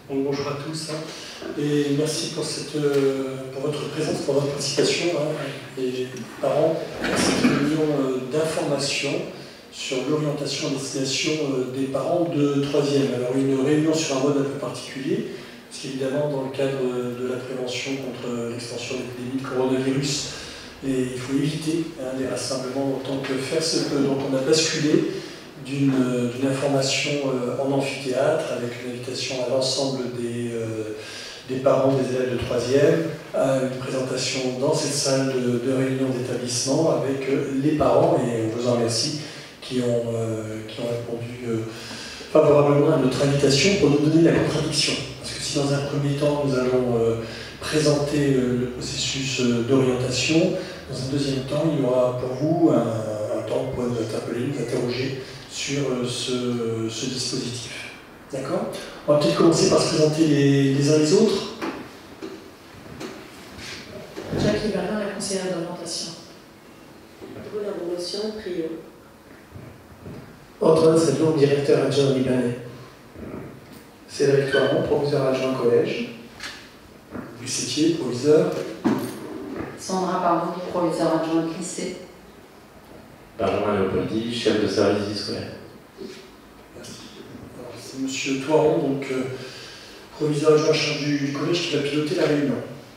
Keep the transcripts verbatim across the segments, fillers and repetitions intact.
Donc, bonjour à tous hein, et merci pour, cette, pour votre présence, pour votre participation, hein, les parents, à cette réunion d'information sur l'orientation à destination des parents de troisième. Alors une réunion sur un mode un peu particulier, parce qu'évidemment dans le cadre de la prévention contre l'extension de l'épidémie de coronavirus, et il faut éviter hein, des rassemblements autant que faire se peut. Donc on a basculé d'une information euh, en amphithéâtre avec une invitation à l'ensemble des, euh, des parents des élèves de troisième, à une présentation dans cette salle de, de réunion d'établissement avec euh, les parents, et on vous en remercie, qui ont, euh, qui ont répondu euh, favorablement à notre invitation pour nous donner la contradiction. Parce que si dans un premier temps nous allons euh, présenter euh, le processus euh, d'orientation, dans un deuxième temps il y aura pour vous un, un temps pour nous interpeller, nous interroger sur ce, ce dispositif. D'accord ? On va peut-être commencer par se présenter les, les uns les autres. Jacques Berlin, la conseillère d'orientation. Brûle en promotion, Trio. Antoine Sadlon, directeur adjoint libanais. Cédric Toiron, proviseur adjoint collège. Bucetier, proviseur. Sandra Pardon, proviseur adjoint lycée. Benjamin Léopoldi, chef de service vie scolaire. Merci. C'est M. Toiron, donc euh, proviseur adjoint chargé du, du collège, qui va piloter la réunion.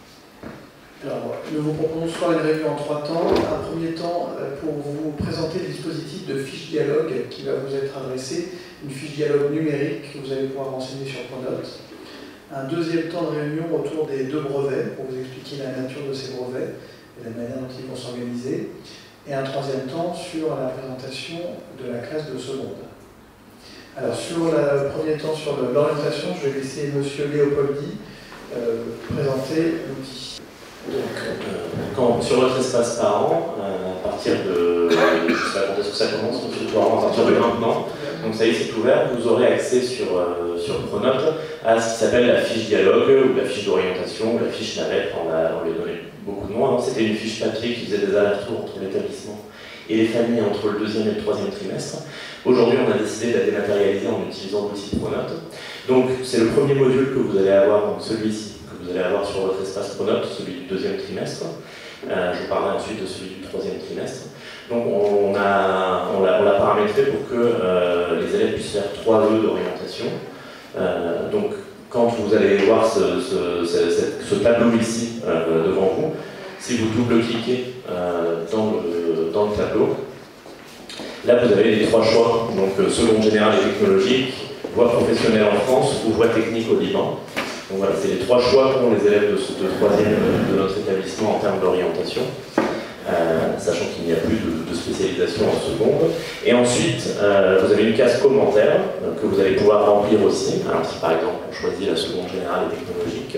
Alors, nous vous proposons soit une réunion en trois temps. Un premier temps euh, pour vous présenter le dispositif de fiche dialogue qui va vous être adressé, une fiche dialogue numérique que vous allez pouvoir renseigner sur Pronote. Un deuxième temps de réunion autour des deux brevets pour vous expliquer la nature de ces brevets et la manière dont ils vont s'organiser. Et un troisième temps sur la présentation de la classe de seconde. Alors sur le premier temps sur l'orientation, je vais laisser M. Léopoldi euh, présenter l'outil. Donc, euh, quand, sur votre espace parent, euh, à partir de, je ne sais pas quand est-ce que ça commence, M. Toiron, à partir de maintenant, donc ça y est, c'est ouvert, vous aurez accès sur, euh, sur Pronote à ce qui s'appelle la fiche dialogue, ou la fiche d'orientation, ou la fiche navette, on, a, on lui a donné beaucoup de noms. C'était une fiche papier qui faisait des allers-retours entre l'établissement et les familles entre le deuxième et le troisième trimestre. Aujourd'hui, on a décidé de la dématérialiser en utilisant l'outil Pronote. Donc, c'est le premier module que vous allez avoir, donc celui-ci, que vous allez avoir sur votre espace Pronote, celui du deuxième trimestre. Euh, je vous parlerai ensuite de celui du troisième trimestre. Donc, on l'a on on paramétré pour que euh, les élèves puissent faire trois vœux d'orientation. Euh, donc, quand vous allez voir ce, ce, ce, ce tableau ici euh, devant vous, si vous double-cliquez euh, dans, le, dans le tableau, là vous avez les trois choix, donc euh, seconde générale et technologique, voie professionnelle en France ou voie technique au Liban. Donc voilà, c'est les trois choix qu'ont les élèves de ce de troisième de notre établissement en termes d'orientation. Euh, sachant qu'il n'y a plus de, de spécialisation en seconde. Et ensuite, euh, vous avez une case commentaire euh, que vous allez pouvoir remplir aussi. Alors si par exemple on choisit la seconde générale et technologique,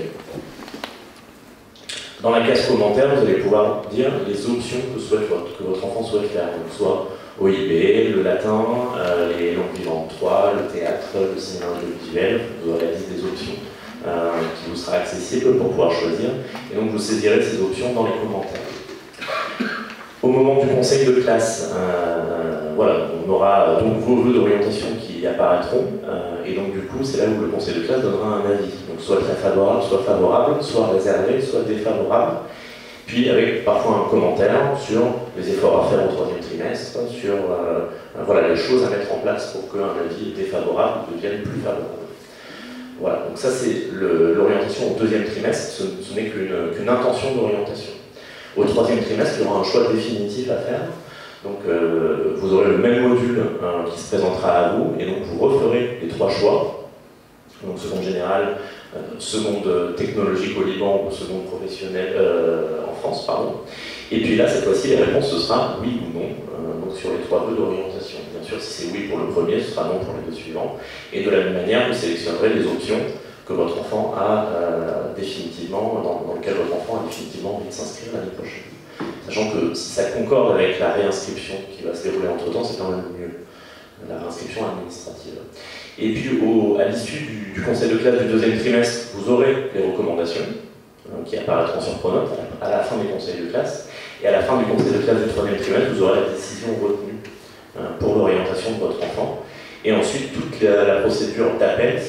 dans la case commentaire, vous allez pouvoir dire les options que, souhaite votre, que votre enfant souhaite faire. Donc soit O I B, le latin, euh, les langues vivantes trois, le théâtre, le cinéma audiovisuel. Vous aurez la liste des options euh, qui vous sera accessible pour pouvoir choisir. Et donc vous saisirez ces options dans les commentaires. Au moment du conseil de classe, euh, voilà, on aura donc vos vœux d'orientation qui apparaîtront, euh, et donc du coup, c'est là où le conseil de classe donnera un avis. Donc soit très favorable, soit favorable, soit réservé, soit défavorable, puis avec parfois un commentaire sur les efforts à faire au troisième trimestre, sur euh, voilà, les choses à mettre en place pour qu'un avis défavorable devienne plus favorable. Voilà, donc ça c'est l'orientation au deuxième trimestre, ce, ce n'est qu'une qu'une intention d'orientation. Au troisième trimestre, il y aura un choix définitif à faire. Donc, euh, vous aurez le même module hein, qui se présentera à vous, et donc vous referez les trois choix. Donc, seconde générale, euh, seconde technologique au Liban ou seconde professionnelle euh, en France, pardon. Et puis là, cette fois-ci, les réponses, ce sera oui ou non, euh, donc sur les trois vœux d'orientation. Bien sûr, si c'est oui pour le premier, ce sera non pour les deux suivants. Et de la même manière, vous sélectionnerez les options que votre enfant a euh, définitivement, dans, dans lequel votre enfant a définitivement envie de s'inscrire l'année prochaine. Sachant que si ça concorde avec la réinscription qui va se dérouler entre-temps, c'est quand même mieux, la réinscription administrative. Et puis au, à l'issue du, du conseil de classe du deuxième trimestre, vous aurez les recommandations euh, qui apparaîtront sur Pronote à la, à la fin des conseils de classe. Et à la fin du conseil de classe du troisième trimestre, vous aurez la décision retenue euh, pour l'orientation de votre enfant. Et ensuite, toute la, la procédure d'appel, c'est un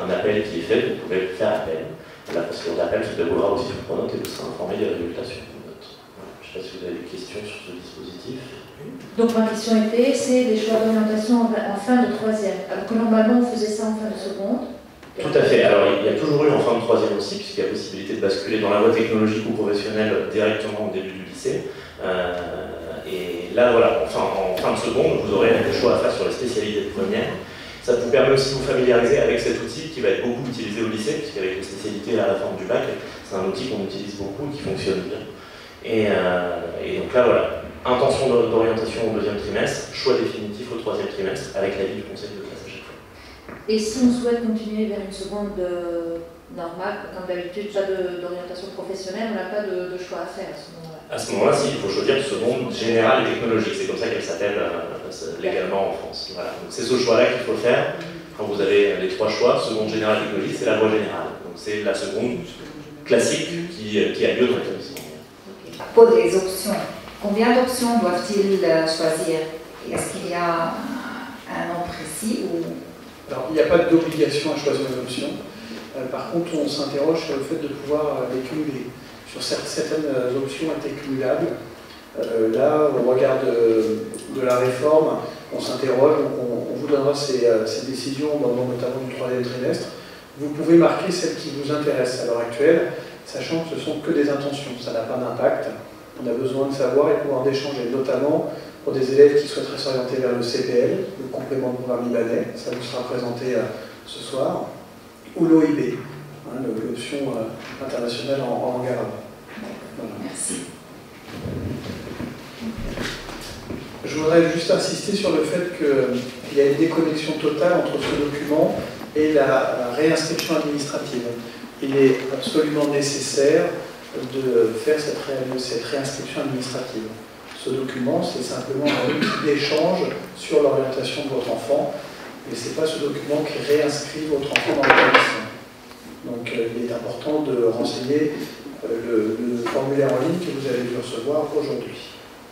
un appel qui est fait, vous pouvez faire appel. La procédure d'appel se déroulera aussi sur Pronote et vous serez informé des résultats sur Pronote. Voilà. Je ne sais pas si vous avez des questions sur ce dispositif. Donc ma question était, c'est les choix d'orientation en fin de troisième. Alors que normalement on faisait ça en fin de seconde. Tout à fait. Alors il y a toujours eu en fin de troisième aussi, puisqu'il y a possibilité de basculer dans la voie technologique ou professionnelle directement au début du lycée. Euh, et là voilà, enfin, en fin de seconde, vous aurez des choix à faire sur les spécialités de première. Ça vous permet aussi de vous familiariser avec cet outil qui va être beaucoup utilisé au lycée, puisqu'avec les spécialités à la réforme du bac, c'est un outil qu'on utilise beaucoup et qui fonctionne bien. Et, euh, et donc là voilà, intention d'orientation au deuxième trimestre, choix définitif au troisième trimestre, avec l'avis du conseil de classe à chaque fois. Et si on souhaite continuer vers une seconde euh, normale, comme d'habitude, pas d'orientation professionnelle, on n'a pas de, de choix à faire à ce moment-là. À ce moment-là, si, il faut choisir une seconde générale et technologique, c'est comme ça qu'elle s'appelle euh, légalement en France. Voilà. C'est ce choix-là qu'il faut faire. Quand vous avez les trois choix, seconde générale et technologique, c'est la voie générale. Donc c'est la seconde classique qui, qui a lieu dans l'établissement. Okay. Pour les options, combien d'options doivent-ils choisir? Est-ce qu'il y a un nom précis ou... Alors, il n'y a pas d'obligation à choisir une option. Euh, par contre, on s'interroge sur le fait de pouvoir les cumuler. Sur certaines options étaient cumulables. Euh, là, au regard de, de la réforme, on s'interroge, on, on vous donnera ces, ces décisions, notamment du troisième trimestre. Vous pouvez marquer celles qui vous intéressent à l'heure actuelle, sachant que ce ne sont que des intentions, ça n'a pas d'impact. On a besoin de savoir et pouvoir d'échanger, notamment pour des élèves qui souhaiteraient s'orienter vers le C P L, le complément de programme libanais, ça vous sera présenté euh, ce soir, ou l'O I B, hein, l'option euh, internationale en, en langue arabe. Voilà. Merci. Je voudrais juste insister sur le fait qu'il y a une déconnexion totale entre ce document et la réinscription administrative. Il est absolument nécessaire de faire cette, ré cette réinscription administrative. Ce document, c'est simplement un outil d'échange sur l'orientation de votre enfant, mais ce n'est pas ce document qui réinscrit votre enfant dans l'établissement. Donc euh, il est important de renseigner euh, le, le formulaire en ligne que vous avez dû recevoir aujourd'hui.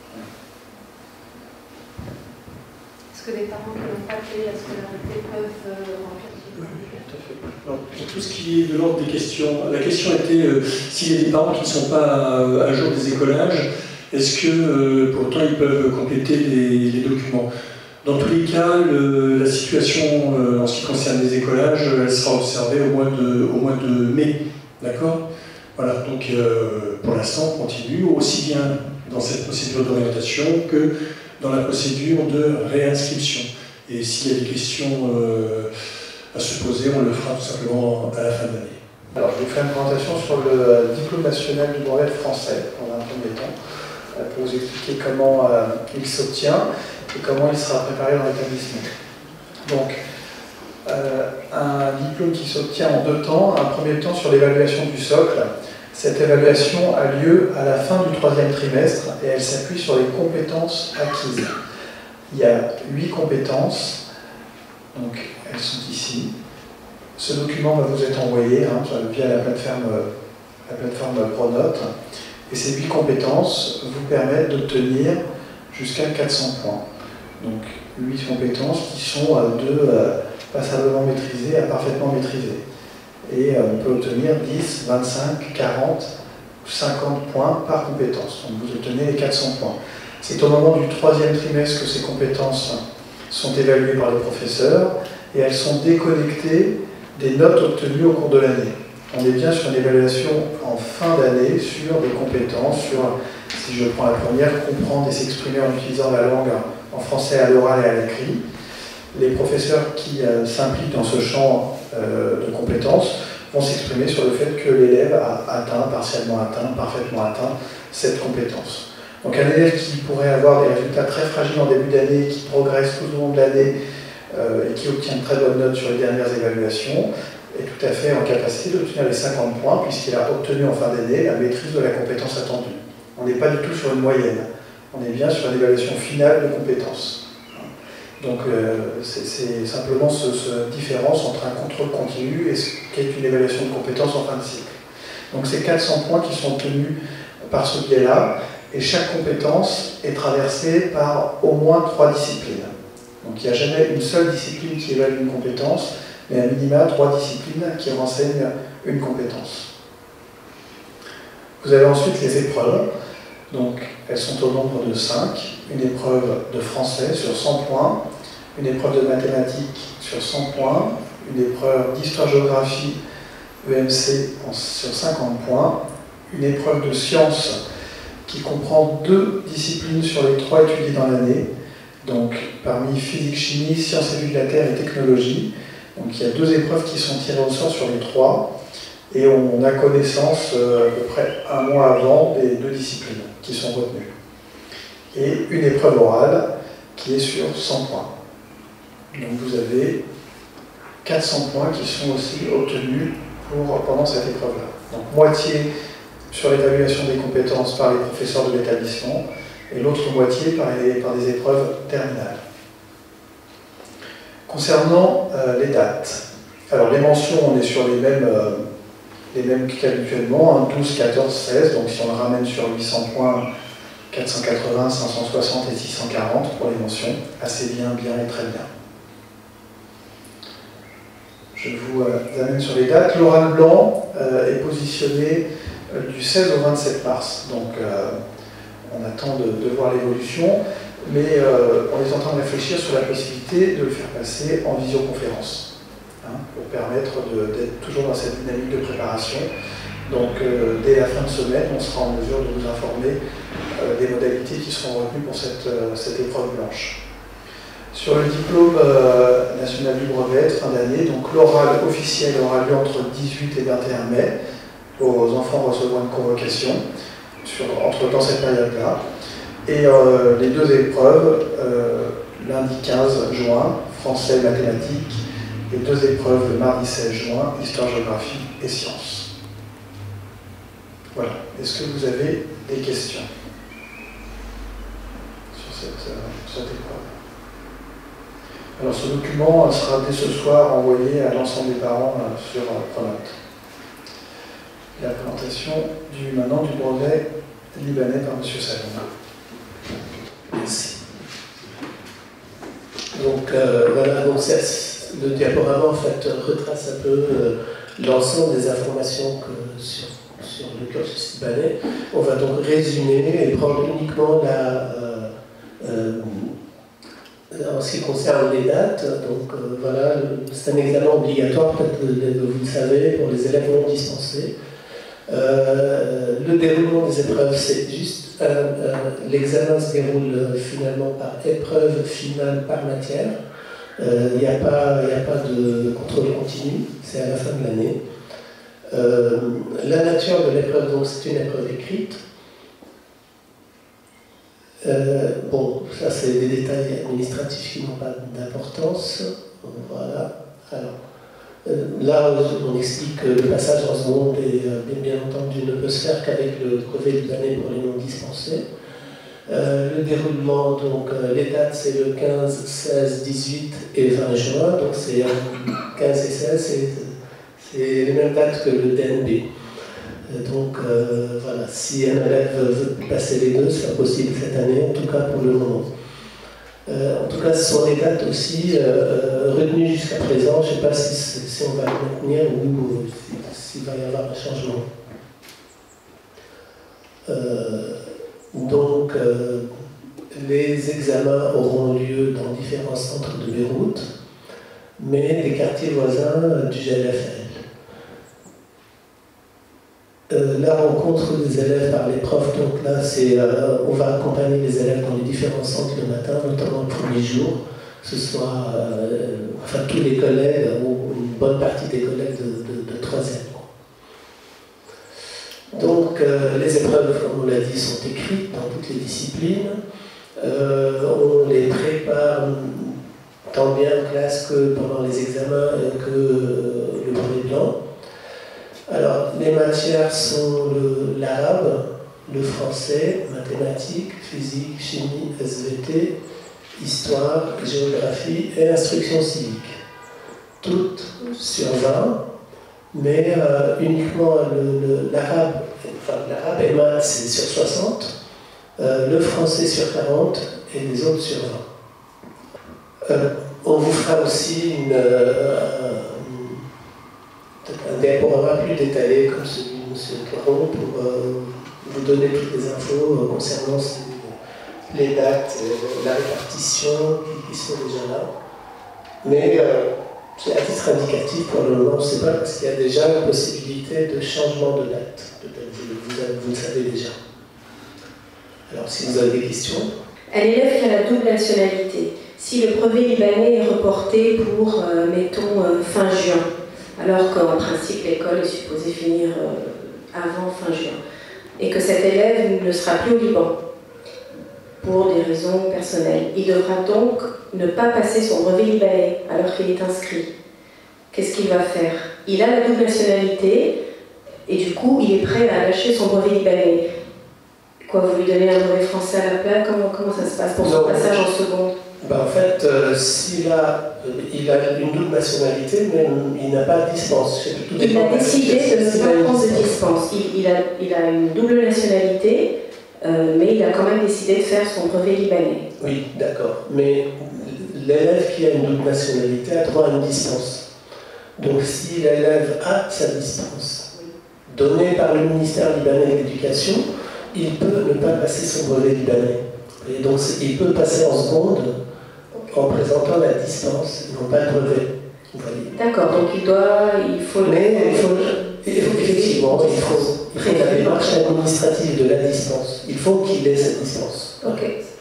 Est-ce que les parents qui n'ont pas fait la scolarité peuvent euh, remplir? Oui, tout à fait. Alors, pour tout ce qui est de l'ordre des questions, la question était euh, s'il y a des parents qui ne sont pas euh, à jour des écolages, est-ce que euh, pour autant ils peuvent compléter les, les documents? Dans tous les cas, le, la situation euh, en ce qui concerne les écolages, elle sera observée au mois de, au mois de mai. D'accord? Voilà, donc euh, pour l'instant, on continue aussi bien dans cette procédure d'orientation que dans la procédure de réinscription. Et s'il y a des questions euh, à se poser, on le fera tout simplement à la fin de l'année. Alors, je vais faire une présentation sur le diplôme national du brevet français, dans un premier temps, pour vous expliquer comment euh, il s'obtient et comment il sera préparé dans l'établissement. Donc, euh, un diplôme qui s'obtient en deux temps. Un premier temps sur l'évaluation du socle. Cette évaluation a lieu à la fin du troisième trimestre et elle s'appuie sur les compétences acquises. Il y a huit compétences, donc elles sont ici. Ce document va vous être envoyé hein, via la plateforme, la plateforme Pronote. Et ces huit compétences vous permettent d'obtenir jusqu'à quatre cents points. Donc huit compétences qui sont de euh, passablement maîtrisées à parfaitement maîtrisées. Et euh, on peut obtenir dix, vingt-cinq, quarante ou cinquante points par compétence. Donc vous obtenez les quatre cents points. C'est au moment du troisième trimestre que ces compétences sont évaluées par les professeurs et elles sont déconnectées des notes obtenues au cours de l'année. On est bien sur une évaluation en fin d'année sur des compétences, sur, si je prends la première, comprendre et s'exprimer en utilisant la langue en français à l'oral et à l'écrit. Les professeurs qui euh, s'impliquent dans ce champ euh, de compétences vont s'exprimer sur le fait que l'élève a atteint, partiellement atteint, parfaitement atteint cette compétence. Donc un élève qui pourrait avoir des résultats très fragiles en début d'année, qui progresse tout au long de l'année euh, et qui obtient de très bonnes notes sur les dernières évaluations, est tout à fait en capacité d'obtenir les cinquante points puisqu'il a obtenu en fin d'année la maîtrise de la compétence attendue. On n'est pas du tout sur une moyenne, on est bien sur une évaluation finale de compétences. Donc euh, c'est simplement ce, ce différence entre un contrôle continu et ce qu'est une évaluation de compétences en fin de cycle. Donc c'est quatre cents points qui sont obtenus par ce biais-là, et chaque compétence est traversée par au moins trois disciplines. Donc il n'y a jamais une seule discipline qui évalue une compétence, mais à minima trois disciplines qui renseignent une compétence. Vous avez ensuite les épreuves, donc elles sont au nombre de cinq. Une épreuve de français sur cent points, une épreuve de mathématiques sur cent points, une épreuve d'histoire-géographie E M C sur cinquante points, une épreuve de sciences qui comprend deux disciplines sur les trois étudiées dans l'année, donc parmi physique-chimie, sciences et vie de la Terre et technologie. Donc il y a deux épreuves qui sont tirées au sort sur les trois, et on a connaissance euh, à peu près un mois avant des deux disciplines qui sont retenues. Et une épreuve orale qui est sur cent points. Donc vous avez quatre cents points qui sont aussi obtenus pour, pendant cette épreuve-là. Donc moitié sur l'évaluation des compétences par les professeurs de l'établissement et l'autre moitié par, les, par des épreuves terminales. Concernant euh, les dates, alors les mentions, on est sur les mêmes, euh, les mêmes qu'habituellement, hein, douze, quatorze, seize, donc si on le ramène sur huit cents points, quatre cent quatre-vingts, cinq cent soixante et six cent quarante pour les mentions, assez bien, bien et très bien. Je vous euh, amène sur les dates. L'oral blanc euh, est positionné euh, du seize au vingt-sept mars, donc euh, on attend de, de voir l'évolution, mais euh, on est en train de réfléchir sur la possibilité de le faire passer en visioconférence, hein, pour permettre d'être toujours dans cette dynamique de préparation. Donc euh, dès la fin de semaine, on sera en mesure de vous informer euh, des modalités qui seront retenues pour cette, euh, cette épreuve blanche. Sur le diplôme euh, national du brevet de fin d'année, donc l'oral officiel aura lieu entre le dix-huit et vingt et un mai. Aux enfants recevront une convocation sur, entre, dans cette période-là. Et euh, les deux épreuves, euh, lundi quinze juin, français et mathématiques, et deux épreuves le mardi seize juin, histoire, géographie et sciences. Voilà. Est-ce que vous avez des questions sur cette, euh, cette épreuve? Alors ce document sera dès ce soir envoyé à l'ensemble des parents euh, sur euh, Pronote. La présentation du, maintenant du brevet libanais par M. Salom. Merci. Donc euh, voilà, donc le diaporama en fait retrace un peu euh, l'ensemble des informations que, sur, sur le cursus libanais. On va donc résumer et prendre uniquement la... Euh, euh, en ce qui concerne les dates, donc euh, voilà, c'est un examen obligatoire, peut-être que vous le savez, pour les élèves non dispensés. Euh, le déroulement des épreuves, c'est juste, euh, euh, l'examen se déroule finalement par épreuve finale par matière. Il n'y a pas, y a pas de contrôle continu, c'est à la fin de l'année. Euh, la nature de l'épreuve, donc c'est une épreuve écrite. Euh, bon, ça c'est des détails administratifs qui n'ont pas d'importance. Voilà. Alors, euh, là, on explique que le passage dans ce monde, est, euh, bien, bien entendu, ne peut se faire qu'avec le brevet libanais pour les non dispensés. Euh, le déroulement, donc euh, les dates, c'est le quinze, seize, dix-huit et vingt juin. Donc c'est euh, quinze et seize, c'est les mêmes dates que le D N B. Donc euh, voilà, si un élève veut passer les deux, c'est possible cette année, en tout cas pour le moment. Euh, en tout cas, ce sont les dates aussi euh, retenues jusqu'à présent. Je ne sais pas si, si on va les maintenir ou s'il va y avoir un changement. Euh, donc, euh, les examens auront lieu dans différents centres de Beyrouth, mais des quartiers voisins du G L F L. Euh, la rencontre des élèves par les profs, donc là, c'est, euh, on va accompagner les élèves dans les différents centres le matin, notamment le premier jour, que ce soit euh, enfin, tous les collègues ou une bonne partie des collègues de, de, de troisième. Donc, euh, les épreuves, comme on l'a dit, sont écrites dans toutes les disciplines. Euh, on les prépare tant bien en classe que pendant les examens et que euh, le brevet blanc. Alors, les matières sont l'arabe, le, le français, mathématiques, physique, chimie, S V T, histoire, géographie et instruction civique. Toutes sur vingt, mais euh, uniquement l'arabe, enfin l'arabe et maths, c'est sur soixante, euh, le français sur quarante et les autres sur vingt. Euh, on vous fera aussi une, euh, un diaporama plus détaillé comme celui de M. Caron pour euh, vous donner toutes les infos euh, concernant ces, les dates, euh, la répartition qui, qui sont déjà là. Mais euh, c'est à titre indicatif pour le moment, on ne sait pas parce qu'il y a déjà la possibilité de changement de date. Peut-être vous, vous, vous le savez déjà. Alors si vous avez des questions. Un élève qui a la double nationalité, si le brevet libanais est reporté pour, euh, mettons, euh, fin juin, alors qu'en principe l'école est supposée finir euh, avant fin juin, et que cet élève ne sera plus au Liban pour des raisons personnelles, il devra donc ne pas passer son brevet libanais alors qu'il est inscrit. Qu'est-ce qu'il va faire? Il a la double nationalité et du coup il est prêt à lâcher son brevet libanais. Quoi, vous lui donnez un brevet français à la place? Comment, comment ça se passe pour son passage en seconde? Ben en fait, euh, s'il a, euh, il a une double nationalité, mais il n'a pas de dispense. Il a décidé de ne pas prendre de dispense. Il, il, a, il a une double nationalité, euh, mais il a quand même décidé de faire son brevet libanais. Oui, d'accord. Mais l'élève qui a une double nationalité a droit à une dispense. Donc si l'élève a sa dispense, donnée par le ministère libanais de l'Éducation, il peut ne pas passer son brevet libanais. Et donc il peut passer en seconde en présentant la distance, non pas le brevet. D'accord, donc il doit, il faut... Mais il faut, effectivement, il faut, il faut la démarche administrative de la distance. Il faut qu'il ait cette distance. Ok.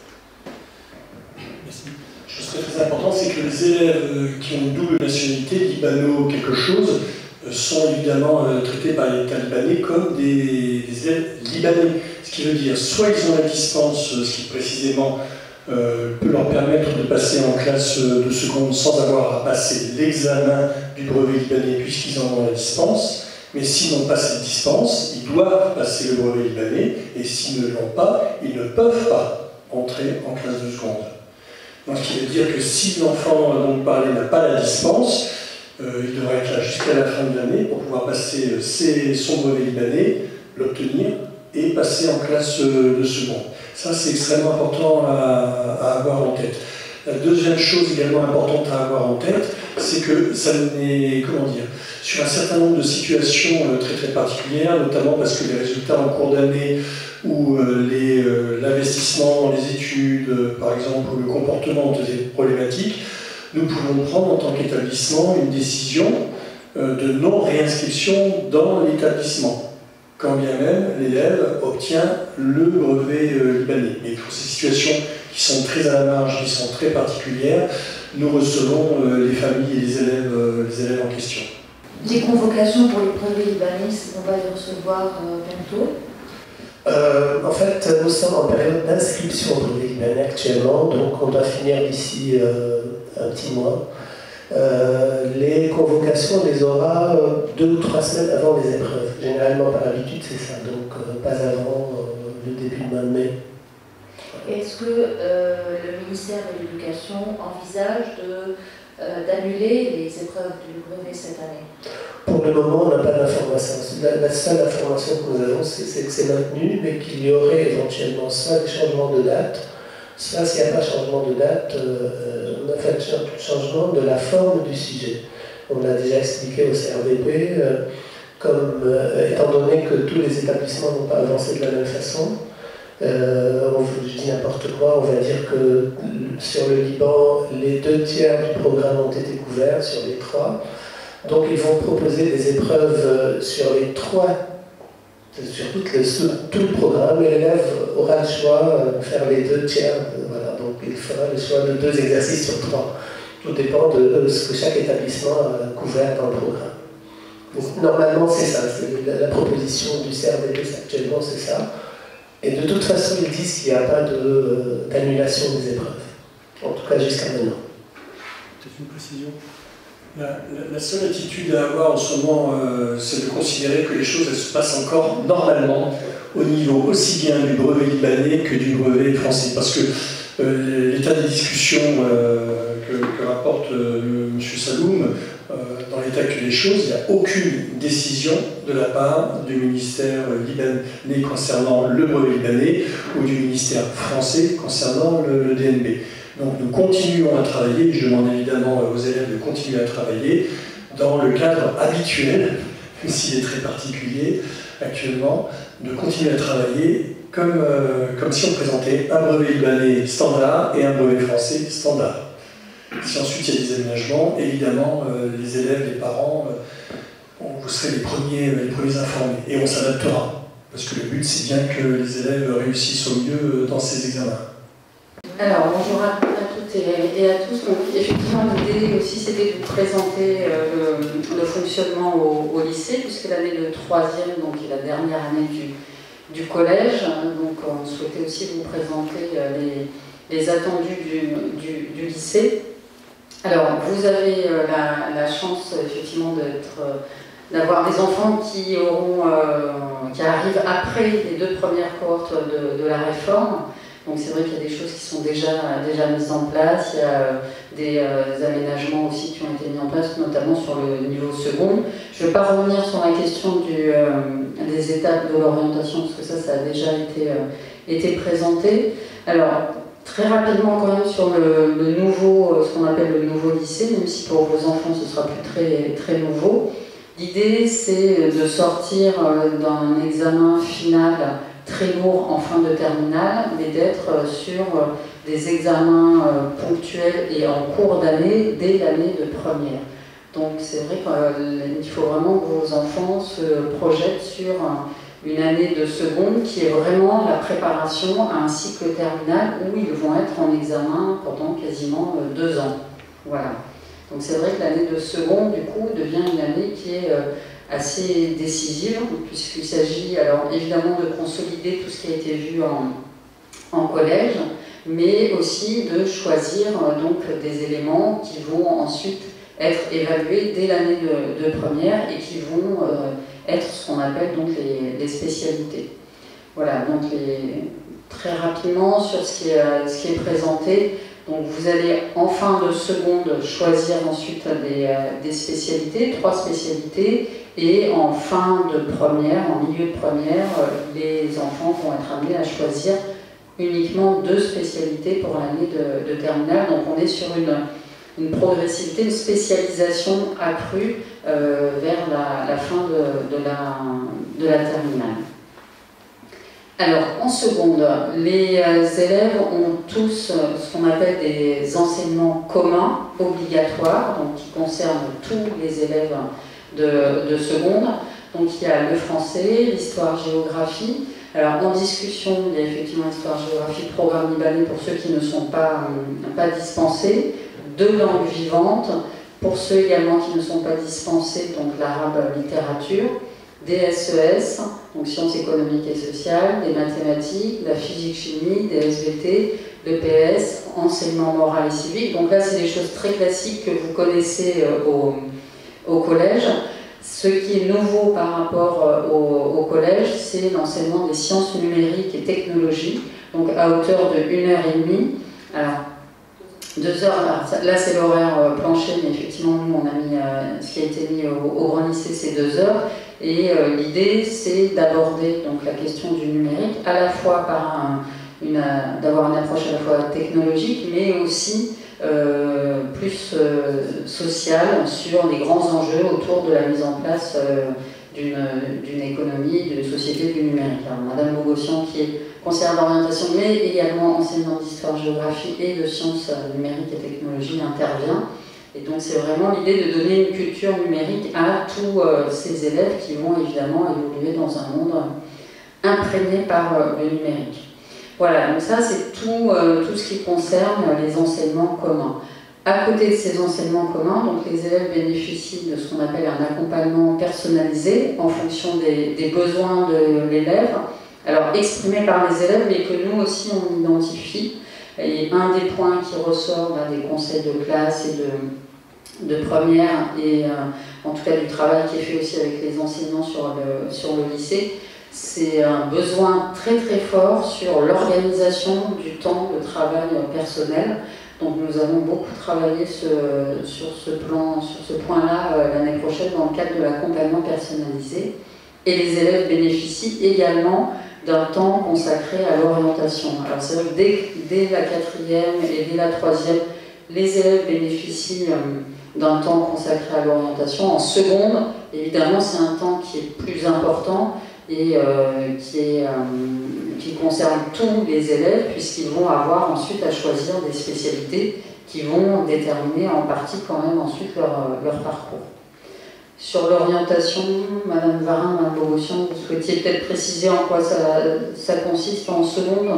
Merci. Chose très importante, c'est que les élèves qui ont une double nationalité, libano quelque chose, sont évidemment traités par l'État libanais comme des, des élèves libanais. Ce qui veut dire, soit ils ont la dispense, ce qui précisément euh, peut leur permettre de passer en classe de seconde sans avoir à passer l'examen du brevet libanais puisqu'ils en ont la dispense, mais s'ils n'ont pas cette dispense, ils doivent passer le brevet libanais, et s'ils ne l'ont pas, ils ne peuvent pas entrer en classe de seconde. Donc ce qui veut dire que si l'enfant dont vous parlez n'a pas la dispense, euh, il devra être là jusqu'à la fin de l'année pour pouvoir passer euh, ses, son brevet libanais, l'obtenir, et passer en classe de seconde. Ça, c'est extrêmement important à, à avoir en tête. La deuxième chose également importante à avoir en tête, c'est que ça n'est, comment dire, sur un certain nombre de situations très très particulières, notamment parce que les résultats en cours d'année ou euh, l'investissement dans les études, euh, par exemple, ou le comportement ont été problématiques, nous pouvons prendre en tant qu'établissement une décision euh, de non-réinscription dans l'établissement, quand bien même l'élève obtient le brevet euh, libanais. Et pour ces situations qui sont très à la marge, qui sont très particulières, nous recevons euh, les familles et les élèves, euh, les élèves en question. Les convocations pour les brevets libanais, on va les recevoir euh, bientôt. Euh, en fait, nous sommes en période d'inscription pour les libanais actuellement, donc on doit finir d'ici euh, un petit mois. Euh, les convocations, on les aura euh, deux ou trois semaines avant les épreuves. Généralement, par habitude, c'est ça, donc euh, pas avant euh, le début du mois de mai. Est-ce que euh, le ministère de l'Éducation envisage de, euh, d'annuler les épreuves du brevet cette année? Pour le moment, on n'a pas d'information. La, la seule information que nous avons, c'est, c'est que c'est maintenu, mais qu'il y aurait éventuellement soit des changements de date, soit s'il n'y a pas changement de date, euh, on a fait un changement de la forme du sujet. On l'a déjà expliqué au C R V P, euh, comme, euh, étant donné que tous les établissements n'ont pas avancé de la même façon, euh, on vous dit n'importe quoi, on va dire que sur le Liban, les deux tiers du programme ont été couverts sur les trois. Donc ils vont proposer des épreuves sur les trois, sur tout le, sur tout le programme, et l'élève aura le choix de faire les deux tiers. Voilà, donc il fera le choix de deux exercices sur trois. Tout dépend de ce que chaque établissement a couvert dans le programme. Donc, normalement, c'est ça, c'est la, la proposition du C R V P actuellement, c'est ça. Et de toute façon, ils disent qu'il n'y a pas de, d'annulation des épreuves. En tout cas, jusqu'à maintenant. Peut-être une précision. La, la, la seule attitude à avoir en ce moment, euh, c'est de considérer que les choses elles se passent encore normalement au niveau aussi bien du brevet libanais que du brevet français. Parce que euh, l'état des discussions euh, que, que rapporte euh, M. Saloum, euh, dans l'état actuel des choses, il n'y a aucune décision de la part du ministère libanais concernant le brevet libanais ou du ministère français concernant le, le D N B. Donc nous continuons à travailler, je demande évidemment aux élèves de continuer à travailler dans le cadre habituel, même s'il est très particulier actuellement, de continuer à travailler comme, euh, comme si on présentait un brevet libanais standard et un brevet français standard. Si ensuite il y a des aménagements, évidemment, euh, les élèves, les parents, euh, vous serez les premiers, les premiers informés et on s'adaptera. Parce que le but, c'est bien que les élèves réussissent au mieux dans ces examens. Alors, bonjour à, à toutes et, et à tous. Donc, effectivement, l'idée aussi, c'était de vous présenter euh, le, le fonctionnement au, au lycée, puisque l'année de troisième, donc est la dernière année du, du collège. Donc, on souhaitait aussi vous présenter euh, les, les attendus du, du, du lycée. Alors, vous avez euh, la, la chance, effectivement, d'être... Euh, d'avoir des enfants qui, auront, euh, qui arrivent après les deux premières cohortes de, de la réforme. Donc c'est vrai qu'il y a des choses qui sont déjà, déjà mises en place, il y a des euh, aménagements aussi qui ont été mis en place, notamment sur le niveau second. Je ne vais pas revenir sur la question du, euh, des étapes de l'orientation, parce que ça, ça a déjà été, euh, été présenté. Alors, très rapidement quand même sur le, le nouveau, ce qu'on appelle le nouveau lycée, même si pour vos enfants ce sera plus très, très nouveau. L'idée, c'est de sortir d'un examen final très lourd en fin de terminale, mais d'être sur des examens ponctuels et en cours d'année dès l'année de première. Donc c'est vrai qu'il faut vraiment que vos enfants se projettent sur une année de seconde qui est vraiment la préparation à un cycle terminal où ils vont être en examen pendant quasiment deux ans. Voilà. Donc c'est vrai que l'année de seconde, du coup, devient une année qui est euh, assez décisive, puisqu'il s'agit alors évidemment de consolider tout ce qui a été vu en, en collège, mais aussi de choisir euh, donc des éléments qui vont ensuite être évalués dès l'année de, de première et qui vont euh, être ce qu'on appelle donc les, les spécialités. Voilà, donc les, très rapidement sur ce qui est, ce qui est présenté. Donc vous allez en fin de seconde choisir ensuite des, euh, des spécialités, trois spécialités, et en fin de première, en milieu de première, euh, les enfants vont être amenés à choisir uniquement deux spécialités pour l'année de, de terminale. Donc on est sur une, une progressivité, une spécialisation accrue euh, vers la, la fin de, de, la, de la terminale. Alors, en seconde, les élèves ont tous ce qu'on appelle des enseignements communs obligatoires, donc qui concernent tous les élèves de, de seconde. Donc il y a le français, l'histoire-géographie. Alors en discussion, il y a effectivement l'histoire-géographie, programme libanais pour ceux qui ne sont pas, pas dispensés, deux langues vivantes, pour ceux également qui ne sont pas dispensés, donc l'arabe littérature, des S E S, donc sciences économiques et sociales, des mathématiques, la physique-chimie, des S V T, l'E P S, enseignement moral et civique. Donc là, c'est des choses très classiques que vous connaissez au, au collège. Ce qui est nouveau par rapport au, au collège, c'est l'enseignement des sciences numériques et technologies, donc à hauteur de une heure et demie. Alors, deux heures, là c'est l'horaire plancher, mais effectivement, nous, on a mis, euh, ce qui a été mis au, au grand lycée, c'est deux heures. Et euh, l'idée, c'est d'aborder donc la question du numérique, à la fois par un, une, d'avoir une approche à la fois technologique, mais aussi euh, plus euh, sociale sur les grands enjeux autour de la mise en place euh, d'une, d'une économie, d'une société du numérique. Alors, Madame Bogossian, qui est conseillère d'orientation, mais également enseignante d'histoire-géographie et de sciences numériques et technologies, intervient. Et donc c'est vraiment l'idée de donner une culture numérique à tous euh, ces élèves qui vont évidemment évoluer dans un monde imprégné par euh, le numérique. Voilà, donc ça c'est tout, euh, tout ce qui concerne les enseignements communs. À côté de ces enseignements communs, donc les élèves bénéficient de ce qu'on appelle un accompagnement personnalisé en fonction des, des besoins de l'élève, alors exprimés par les élèves, mais que nous aussi on identifie. Et un des points qui ressort là, des conseils de classe et de de première et euh, en tout cas du travail qui est fait aussi avec les enseignants sur le, sur le lycée, c'est un besoin très très fort sur l'organisation du temps de travail personnel. Donc nous avons beaucoup travaillé ce, sur ce plan, sur ce point-là euh, l'année prochaine dans le cadre de l'accompagnement personnalisé. Et les élèves bénéficient également d'un temps consacré à l'orientation. Alors c'est vrai que dès, dès la quatrième et dès la troisième, les élèves bénéficient d'un temps consacré à l'orientation. En seconde, évidemment, c'est un temps qui est plus important et euh, qui, est, euh, qui concerne tous les élèves, puisqu'ils vont avoir ensuite à choisir des spécialités qui vont déterminer en partie quand même ensuite leur, leur parcours. Sur l'orientation, Madame Varin, Madame Bogossian, vous souhaitiez peut-être préciser en quoi ça, ça consiste en seconde?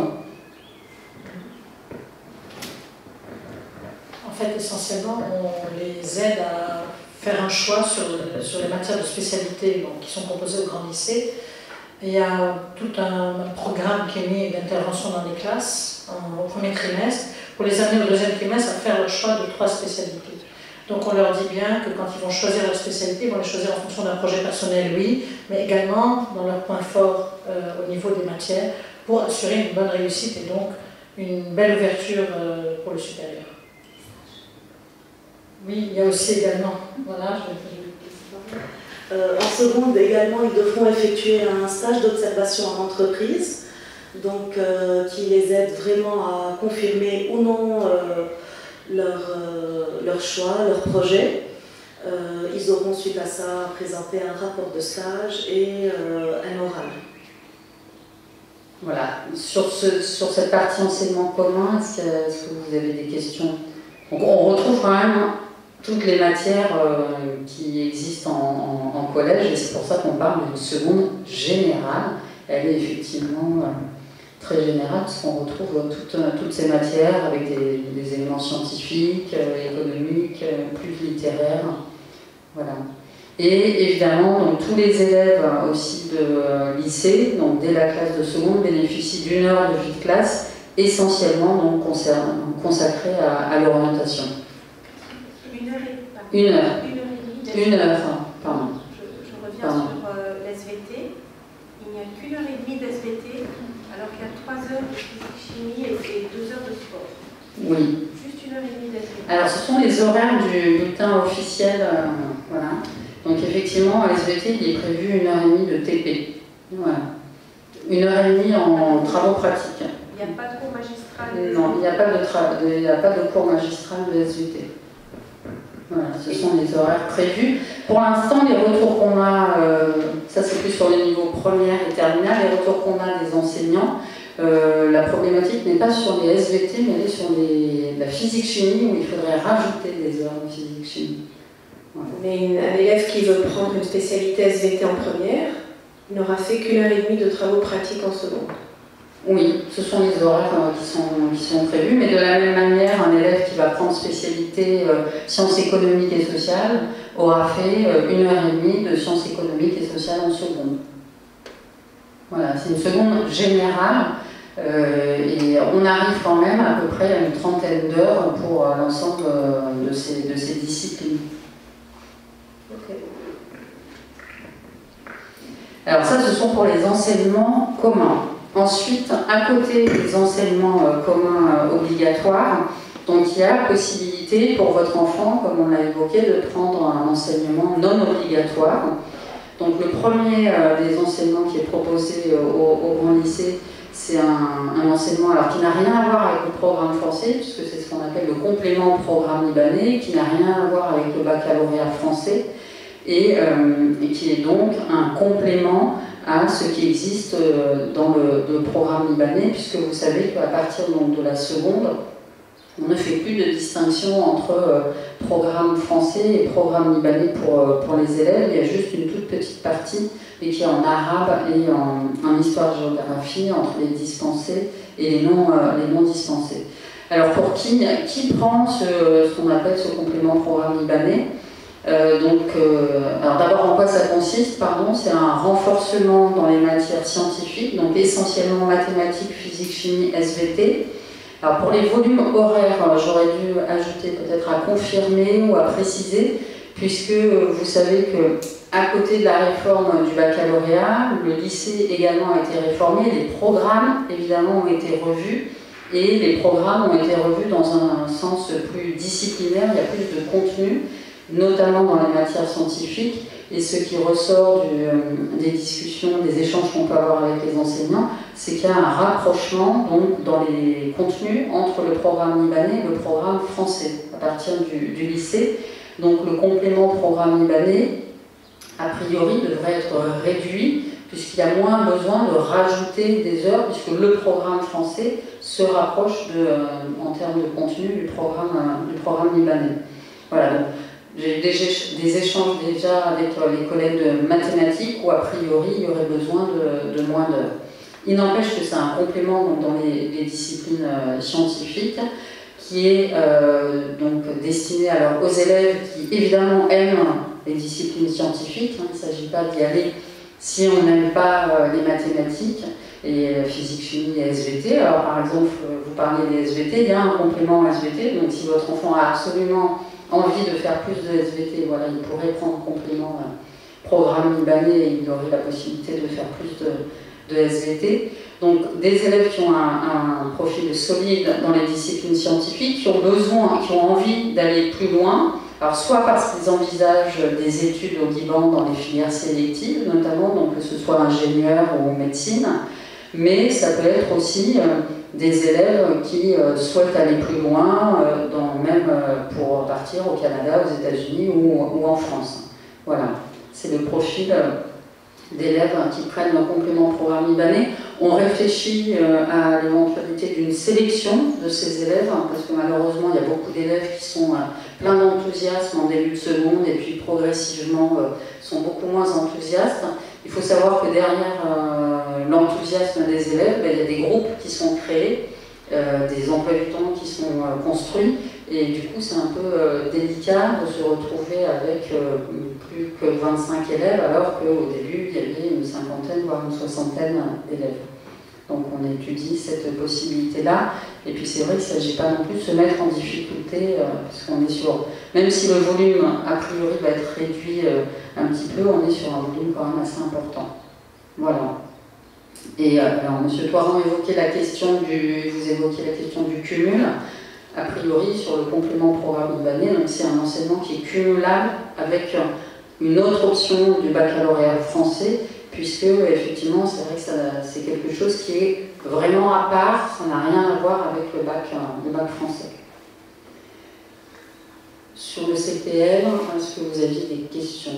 En fait, essentiellement, on les aide à faire un choix sur, sur les matières de spécialité bon, qui sont proposées au grand lycée. Et il y a tout un programme qui est mis d'intervention dans les classes en, au premier trimestre pour les amener au deuxième trimestre à faire le choix de trois spécialités. Donc on leur dit bien que quand ils vont choisir leur spécialité, ils vont les choisir en fonction d'un projet personnel, oui, mais également dans leurs points forts euh, au niveau des matières pour assurer une bonne réussite et donc une belle ouverture euh, pour le supérieur. Oui, il y a aussi également, voilà, je vais... euh, en seconde également, ils devront effectuer un stage d'observation en entreprise, donc euh, qui les aide vraiment à confirmer ou non euh, leur, euh, leur choix, leur projet. Euh, ils auront suite à ça à présenter un rapport de stage et euh, un oral. Voilà, sur, ce, sur cette partie enseignement commun, est-ce que, est-ce que vous avez des questions? Donc on retrouve quand même toutes les matières euh, qui existent en, en, en collège, et c'est pour ça qu'on parle d'une seconde générale. Elle est effectivement euh, très générale, parce qu'on retrouve toutes, toutes ces matières avec des, des éléments scientifiques, euh, économiques, euh, plus littéraires. Voilà. Et évidemment, donc, tous les élèves aussi de euh, lycée, donc dès la classe de seconde, bénéficient d'une heure de vie de classe, essentiellement donc, consacrée à, à l'orientation. Une heure et Une heure. Une heure et demie. Une heure, pardon. Je, je reviens pardon. sur euh, l'S V T. Il n'y a qu'une heure et demie d'S V T, alors qu'il y a trois heures de physique-chimie et, et deux heures de sport. Oui. Juste une heure et demie d'S V T. Alors, ce sont les horaires du bulletin officiel. Euh, voilà. Donc, effectivement, à l'S V T, il est prévu une heure et demie de T P. Voilà. Une heure et demie en travaux pratiques. Il n'y a pas de cours magistral? Non, il n'y a pas de, tra... il n'y a pas de cours magistral de S V T. Voilà, ce sont les horaires prévus. Pour l'instant, les retours qu'on a, euh, ça c'est plus sur les niveaux première et terminale, les retours qu'on a des enseignants, euh, la problématique n'est pas sur les S V T, mais elle est sur les, la physique-chimie, où il faudrait rajouter des heures de physique-chimie. Voilà. Mais une, un élève qui veut prendre une spécialité S V T en première, il n'aura fait qu'une heure et demie de travaux pratiques en seconde. Oui, ce sont les horaires euh, qui, sont, qui sont prévus, mais de la même manière, un élève qui va prendre spécialité euh, sciences économiques et sociales aura fait euh, une heure et demie de sciences économiques et sociales en seconde. Voilà, c'est une seconde générale, euh, et on arrive quand même à peu près à une trentaine d'heures pour euh, l'ensemble euh, de, ces, de ces disciplines. Okay. Alors ça, ce sont pour les enseignements communs. Ensuite, à côté des enseignements euh, communs euh, obligatoires, donc il y a possibilité pour votre enfant, comme on l'a évoqué, de prendre un enseignement non obligatoire. Donc le premier euh, des enseignements qui est proposé euh, au, au grand lycée, c'est un, un enseignement alors, qui n'a rien à voir avec le programme français, puisque c'est ce qu'on appelle le complément au programme libanais, qui n'a rien à voir avec le baccalauréat français, et, euh, et qui est donc un complément à ce qui existe dans le, le programme libanais, puisque vous savez qu'à partir donc, de la seconde, on ne fait plus de distinction entre euh, programme français et programme libanais pour, euh, pour les élèves. Il y a juste une toute petite partie, mais qui est en arabe et en, en histoire-géographie, entre les dispensés et les non, euh, les non dispensés. Alors pour qui, qui prend ce, ce qu'on appelle ce complément programme libanais? Euh, donc, euh, alors d'abord en quoi ça consiste, pardon, c'est un renforcement dans les matières scientifiques, donc essentiellement mathématiques, physique, chimie, S V T. Alors pour les volumes horaires, j'aurais dû ajouter peut-être à confirmer ou à préciser, puisque vous savez que à côté de la réforme du baccalauréat, le lycée également a été réformé, les programmes évidemment ont été revus, et les programmes ont été revus dans un sens plus disciplinaire, il y a plus de contenu. notamment dans les matières scientifiques. Et ce qui ressort du, euh, des discussions, des échanges qu'on peut avoir avec les enseignants, c'est qu'il y a un rapprochement donc, dans les contenus entre le programme libanais et le programme français à partir du, du lycée. Donc le complément programme libanais, a priori, devrait être réduit puisqu'il y a moins besoin de rajouter des heures puisque le programme français se rapproche de, euh, en termes de contenu du programme, euh, du programme libanais. Voilà. Donc, j'ai eu des, des échanges déjà avec les collègues de mathématiques où a priori il y aurait besoin de, de moins d'heures. Il n'empêche que c'est un complément donc, dans les, les disciplines euh, scientifiques qui est euh, donc destiné alors, aux élèves qui évidemment aiment les disciplines scientifiques. Hein, il ne s'agit pas d'y aller si on n'aime pas euh, les mathématiques et euh, physique, chimie et S V T. Alors par exemple, vous parlez des S V T, il y a un complément S V T, donc si votre enfant a absolument envie de faire plus de S V T, voilà, il pourrait prendre un complément euh, programme libanais et il aurait la possibilité de faire plus de, de S V T. Donc des élèves qui ont un, un profil solide dans les disciplines scientifiques, qui ont besoin, qui ont envie d'aller plus loin, alors soit parce qu'ils envisagent des études au Liban dans les filières sélectives, notamment donc que ce soit ingénieur ou médecine, mais ça peut être aussi euh, des élèves qui euh, souhaitent aller plus loin, euh, dans, même euh, pour partir au Canada, aux États-Unis ou, ou en France. Voilà, c'est le profil euh, d'élèves qui prennent le complément programme libanais. On réfléchit euh, à l'éventualité d'une sélection de ces élèves, hein, parce que malheureusement, il y a beaucoup d'élèves qui sont euh, pleins d'enthousiasme en début de seconde et puis progressivement euh, sont beaucoup moins enthousiastes. Il faut savoir que derrière euh, l'enthousiasme des élèves, ben, il y a des groupes qui sont créés, euh, des emplois du temps qui sont euh, construits, et du coup c'est un peu euh, délicat de se retrouver avec euh, plus que vingt-cinq élèves, alors qu'au début il y avait une cinquantaine, voire une soixantaine d'élèves. Donc on étudie cette possibilité-là, et puis c'est vrai qu'il ne s'agit pas non plus de se mettre en difficulté, euh, parce qu'on est sur, même si le volume a priori va être réduit euh, un petit peu, on est sur un volume quand même assez important. Voilà. Et euh, alors, M. Thoiron évoquait la question du, vous évoquiez la question du cumul, a priori sur le complément programme libanais, donc c'est un enseignement qui est cumulable avec une autre option du baccalauréat français, puisque effectivement c'est vrai que c'est quelque chose qui est vraiment à part, ça n'a rien à voir avec le bac, le bac français. Sur le C P L, est-ce que vous aviez des questions?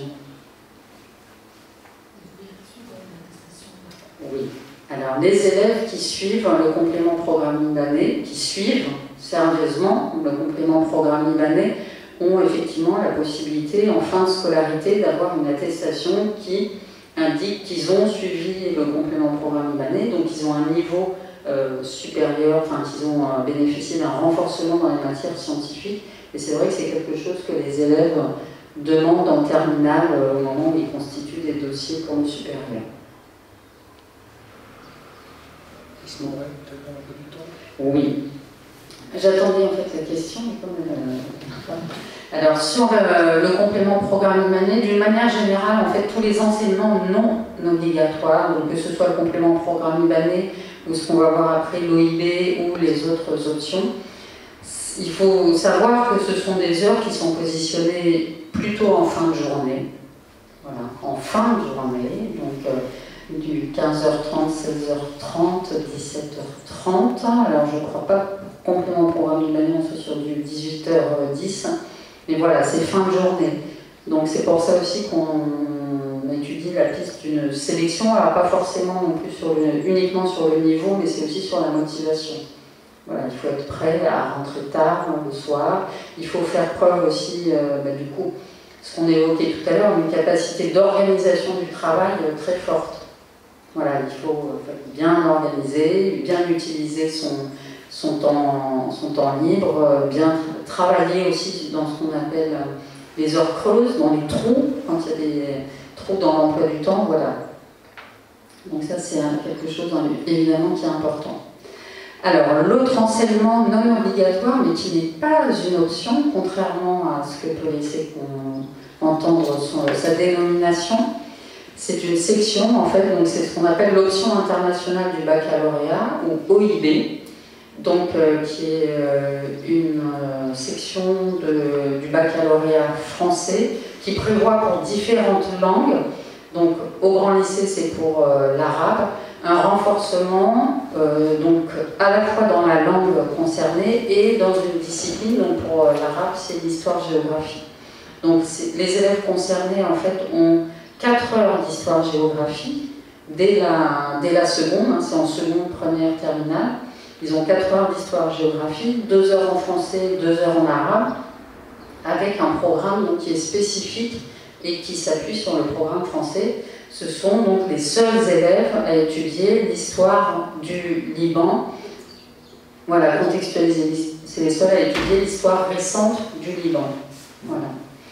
Oui. Alors, les élèves qui suivent le complément programme libanais, qui suivent sérieusement le complément programme libanais, ont effectivement la possibilité, en fin de scolarité, d'avoir une attestation qui indique qu'ils ont suivi le complément programme libanais, donc ils ont un niveau euh, supérieur, enfin qu'ils ont euh, bénéficié d'un renforcement dans les matières scientifiques. Et c'est vrai que c'est quelque chose que les élèves demandent en terminale euh, au moment où ils constituent des dossiers pour le supérieur. Oui. J'attendais en fait la question. Mais comme, euh... Alors sur euh, le complément programme libanais, d'une manière générale, en fait, tous les enseignements non obligatoires, donc que ce soit le complément programme libanais ou ce qu'on va voir après l'O I B ou les autres options, il faut savoir que ce sont des heures qui sont positionnées plutôt en fin de journée. Voilà, en fin de journée, donc euh, du quinze heures trente, seize heures trente, dix-sept heures trente. Alors je ne crois pas complément programme libanais, on soit sur du dix-huit heures dix. Mais voilà, c'est fin de journée. Donc c'est pour ça aussi qu'on étudie la piste d'une sélection. Alors pas forcément non plus sur le, uniquement sur le niveau, mais c'est aussi sur la motivation. Voilà, il faut être prêt à rentrer tard le soir. Il faut faire preuve aussi, euh, bah, du coup, ce qu'on évoquait tout à l'heure, une capacité d'organisation du travail euh, très forte. Voilà, il faut euh, bien organiser, bien utiliser son, son, temps, son temps libre, euh, bien travailler aussi dans ce qu'on appelle euh, les heures creuses, dans les trous, quand il y a des trous dans l'emploi du temps, voilà. Donc ça, c'est quelque chose évidemment qui est important. Alors, l'autre enseignement non obligatoire, mais qui n'est pas une option, contrairement à ce que peut laisser entendre son, sa dénomination, c'est une section, en fait, donc c'est ce qu'on appelle l'option internationale du baccalauréat, ou O I B, donc, euh, qui est euh, une euh, section de, du baccalauréat baccalauréat français qui prévoit pour différentes langues, donc au grand lycée c'est pour euh, l'arabe, un renforcement euh, donc à la fois dans la langue concernée et dans une discipline, donc pour euh, l'arabe c'est l'histoire-géographie. Donc les élèves concernés en fait ont quatre heures d'histoire-géographie dès la, dès la seconde, hein, c'est en seconde, première, terminale. Ils ont quatre heures d'histoire-géographie, deux heures en français, deux heures en arabe, avec un programme donc, qui est spécifique et qui s'appuie sur le programme français. Ce sont donc les seuls élèves à étudier l'histoire du Liban. Voilà, contextualiser, c'est les seuls à étudier l'histoire récente du Liban. Voilà.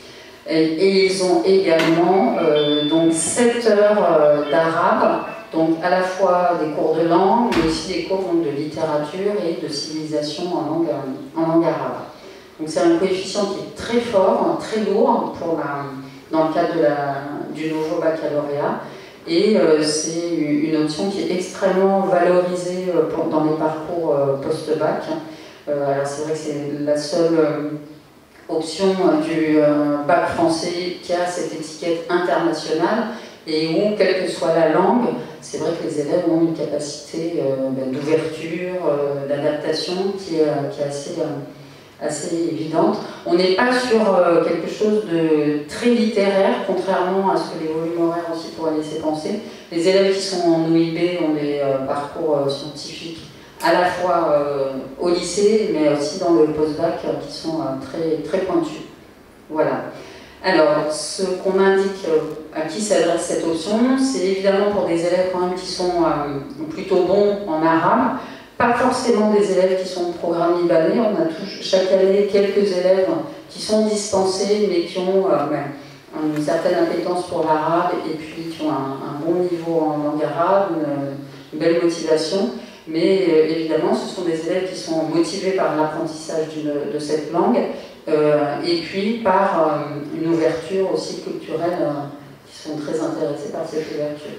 Et, et ils ont également euh, donc sept heures euh, d'arabe, donc à la fois des cours de langue, mais aussi des cours donc, de littérature et de civilisation en langue, en langue arabe. Donc c'est un coefficient qui est très fort, très lourd pour la, dans le cadre de la, du nouveau baccalauréat. Et euh, c'est une option qui est extrêmement valorisée euh, pour, dans les parcours euh, post-bac. Euh, alors c'est vrai que c'est la seule euh, option euh, du euh, bac français qui a cette étiquette internationale et où, quelle que soit la langue, c'est vrai que les élèves ont une capacité euh, ben, d'ouverture, euh, d'adaptation qui, euh, qui est assez... Euh, assez évidente. On n'est pas sur euh, quelque chose de très littéraire, contrairement à ce que les volumes horaires aussi pourraient laisser penser. Les élèves qui sont en O I B ont des euh, parcours euh, scientifiques à la fois euh, au lycée, mais aussi dans le post-bac, euh, qui sont euh, très, très pointus. Voilà. Alors, ce qu'on indique euh, à qui s'adresse cette option, c'est évidemment pour des élèves quand même qui sont euh, plutôt bons en arabe, pas forcément des élèves qui sont au programme libanais. On a tout, chaque année quelques élèves qui sont dispensés, mais qui ont euh, ben, une certaine appétence pour l'arabe et puis qui ont un, un bon niveau en langue arabe, une, une belle motivation. Mais euh, évidemment, ce sont des élèves qui sont motivés par l'apprentissage de cette langue euh, et puis par euh, une ouverture aussi culturelle, euh, qui sont très intéressés par cette ouverture.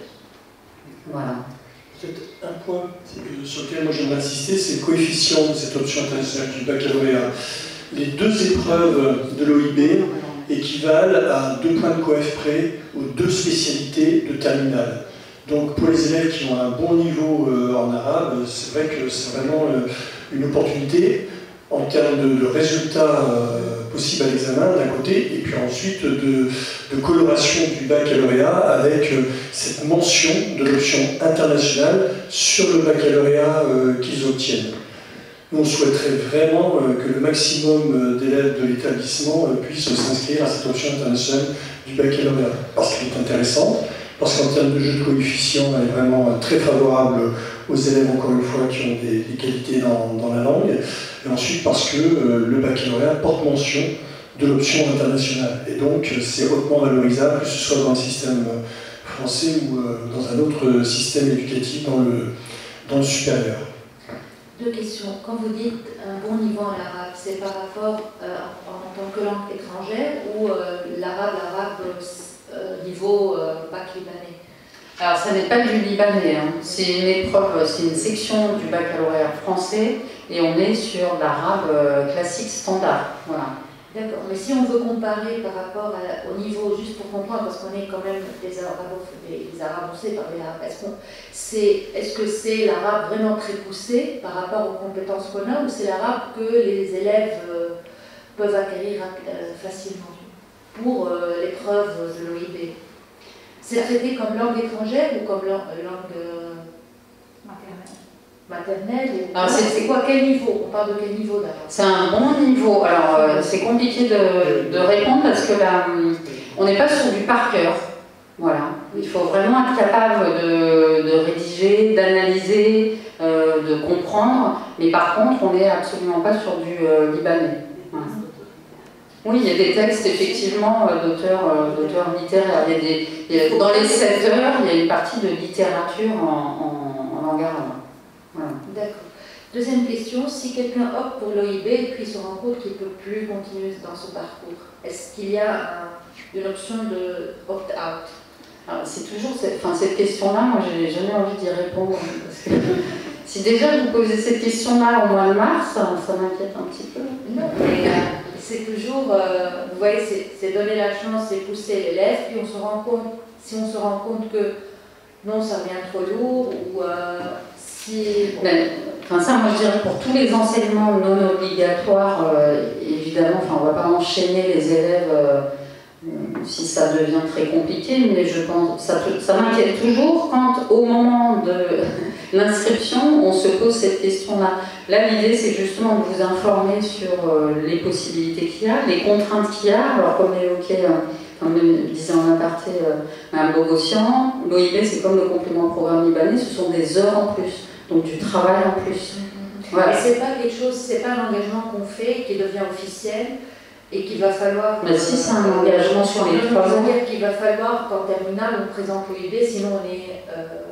Voilà. Peut-être un point sur lequel moi j'aimerais insister, c'est le coefficient de cette option internationale du baccalauréat. Les deux épreuves de l'O I B équivalent à deux points de coef près aux deux spécialités de terminale. Donc pour les élèves qui ont un bon niveau euh, en arabe, c'est vrai que c'est vraiment euh, une opportunité en termes de, de résultats euh, possibles à l'examen d'un côté, et puis ensuite de, de coloration du baccalauréat avec euh, cette mention de l'option internationale sur le baccalauréat euh, qu'ils obtiennent. Nous, on souhaiterait vraiment euh, que le maximum d'élèves de l'établissement euh, puissent s'inscrire à cette option internationale du baccalauréat, parce qu'elle est intéressante, parce qu'en termes de jeu de coefficients, elle est vraiment très favorable aux élèves, encore une fois, qui ont des, des qualités dans, dans la langue, et ensuite parce que euh, le baccalauréat porte mention de l'option internationale. Et donc, c'est hautement valorisable, que ce soit dans le système français ou euh, dans un autre système éducatif dans le, dans le supérieur. Deux questions. Quand vous dites un bon niveau en arabe, c'est par rapport euh, en tant que langue étrangère ou euh, l'arabe, l'arabe euh, niveau euh, bac libanais? Alors, ça n'est pas du libanais, hein. C'est une épreuve, c'est une section du baccalauréat français et on est sur l'arabe euh, classique standard. Voilà. D'accord, mais si on veut comparer par rapport à, au niveau, juste pour comprendre, parce qu'on est quand même des arabes, des, des arabes, on sait parler arabe, est-ce qu'on, c'est, est-ce que c'est l'arabe vraiment très poussé par rapport aux compétences qu'on a, ou c'est l'arabe que les élèves euh, peuvent acquérir euh, facilement pour euh, l'épreuve de l'O I B? C'est traité comme langue étrangère ou comme langue, langue euh, maternelle ou... Alors c'est, c'est quoi, quel niveau? On parle de quel niveau d'abord? C'est un bon niveau. Alors euh, c'est compliqué de, de répondre parce que là, on n'est pas sur du par cœur. Voilà. Il faut vraiment être capable de, de rédiger, d'analyser, euh, de comprendre. Mais par contre, on n'est absolument pas sur du euh, libanais. Voilà. Oui, il y a des textes effectivement d'auteurs, d'auteurs littéraires. Il y a des, il y a, dans les sept heures, il y a une partie de littérature en, en, en langue arabe. Voilà. D'accord. Deuxième question, si quelqu'un opte pour l'O I B et puis se rend compte qu'il ne peut plus continuer dans ce parcours, est-ce qu'il y a un, une option de opt-out? Alors, c'est toujours cette, enfin, cette question-là, moi j'ai jamais envie d'y répondre. Parce que si déjà vous posez cette question-là au mois de mars, ça, ça m'inquiète un petit peu. Non, mais euh, c'est toujours, euh, vous voyez, c'est donner la chance, c'est pousser l'élève, puis on se rend compte, si on se rend compte que non, ça devient trop lourd, ou euh, si... Bon. Ben, enfin ça, moi je dirais pour tous les enseignements non obligatoires, euh, évidemment, enfin on ne va pas enchaîner les élèves euh, si ça devient très compliqué, mais je pense, ça, ça m'inquiète toujours quand au moment de l'inscription, on se pose cette question-là. Là, l'idée, c'est justement de vous informer sur euh, les possibilités qu'il y a, les contraintes qu'il y a. Alors, comme l'évoquait, euh, comme le disait en aparté euh, Mme Bogossian, l'O I B, c'est comme le complément au programme libanais, ce sont des heures en plus, donc du travail en plus. Mm-hmm. Voilà. Et c'est pas quelque chose, c'est pas un engagement qu'on fait qui devient officiel et qu'il va falloir. Mais euh, si, c'est un engagement sur les trois ans. Qu'il va falloir qu'en terminale, on présente l'O I B, sinon on est. Euh,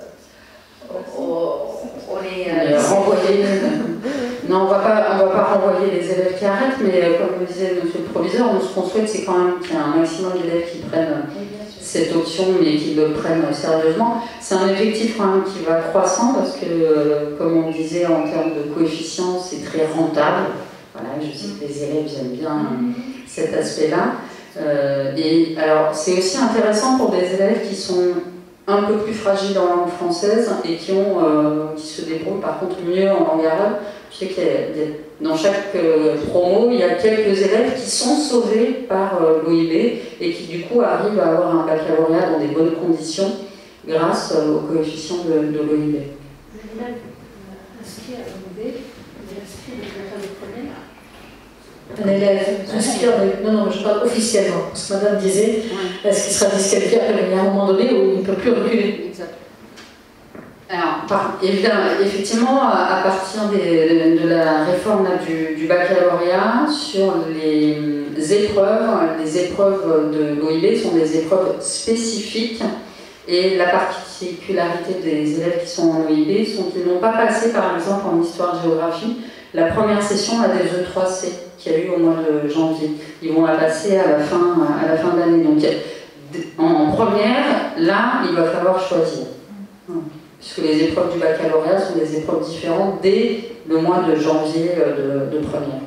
On est euh, renvoyé. Non, on ne va pas renvoyer les élèves qui arrêtent, mais euh, comme le disait monsieur le proviseur, nous, ce qu'on souhaite, c'est quand même qu'il y ait un maximum d'élèves qui prennent oui, cette option, mais qui le prennent sérieusement. C'est un objectif quand même qui va croissant, parce que, euh, comme on disait, en termes de coefficient, c'est très rentable. Voilà, je sais que les élèves aiment bien mm-hmm. cet aspect-là. Euh, et alors, c'est aussi intéressant pour des élèves qui sont un peu plus fragiles en langue française et qui, ont, euh, qui se débrouillent par contre mieux en langue arabe. Je sais que dans chaque euh, promo, il y a quelques élèves qui sont sauvés par euh, l'O I B et qui du coup arrivent à avoir un baccalauréat dans des bonnes conditions grâce euh, au coefficient de, de l'O I B. L'élève inscrit à l'O I B, il est inscrit de le premier. Un élève inscrit, non, non, je parle officiellement, parce que madame disait, ouais. Est-ce qu'il sera disqualifié après, il y a un moment donné où il ne peut plus reculer. Exact. Alors, par, évidemment, effectivement, à partir des, de, de la réforme là, du, du baccalauréat, sur les épreuves, les épreuves de l'O I B sont des épreuves spécifiques, et la particularité des élèves qui sont en O I B sont qu'ils n'ont pas passé, par exemple, en histoire-géographie, la première session à des E trois C qu'il y a eu au mois de janvier. Ils vont la passer à la fin, à la fin de l'année. Donc en première, là, il va falloir choisir. Puisque les épreuves du baccalauréat sont des épreuves différentes dès le mois de janvier de, de première.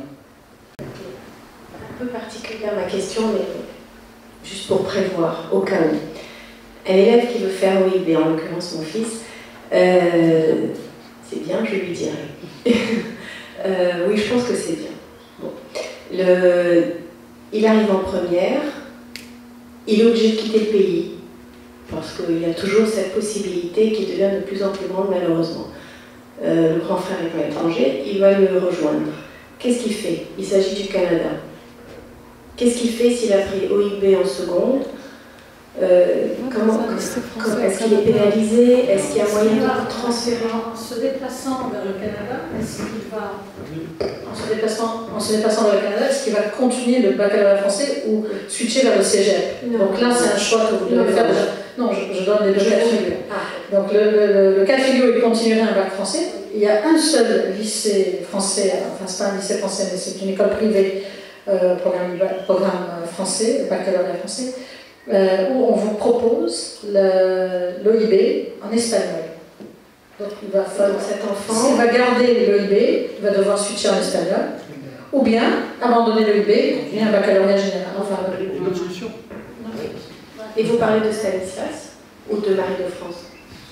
Un peu particulière ma question, mais juste pour prévoir, au cas où. Un élève qui veut faire O I B, en l'occurrence mon fils, euh, c'est bien, je lui dirai. Euh, oui, je pense que c'est bien. Bon. Le, il arrive en première, il est obligé de quitter le pays, parce qu'il y a toujours cette possibilité qui devient de plus en plus grande, malheureusement. Euh, le grand frère est à l'étranger, il va le rejoindre. Qu'est-ce qu'il fait? Il s'agit du Canada. Qu'est-ce qu'il fait s'il a pris O I B en seconde? Euh, comment, comment est-ce qu'il est pénalisé? Est-ce qu'il y a moyen de transférer? En se déplaçant vers le Canada, est-ce qu'il va, en se déplaçant, en se déplaçant vers le Canada, est-ce qu'il va continuer le baccalauréat français ou switcher vers le cégep? Donc là, c'est un choix que vous devez faire déjà. Non, je, je donne les deux cas de figure. Ah. Donc le, le, le cas de figure, il continuerait un bac français. Il y a un seul lycée français, enfin c'est pas un lycée français, mais c'est une école privée, euh, programme, programme français, baccalauréat français. Euh, où on vous propose l'O I B en espagnol. Donc il va falloir, cet enfant, s'il va garder l'O I B, il va devoir switcher en espagnol, ou bien abandonner l'O I B et continuer un baccalauréat général. Enfin, une autre solution. Et vous parlez de Stanislas ou de Marie de France?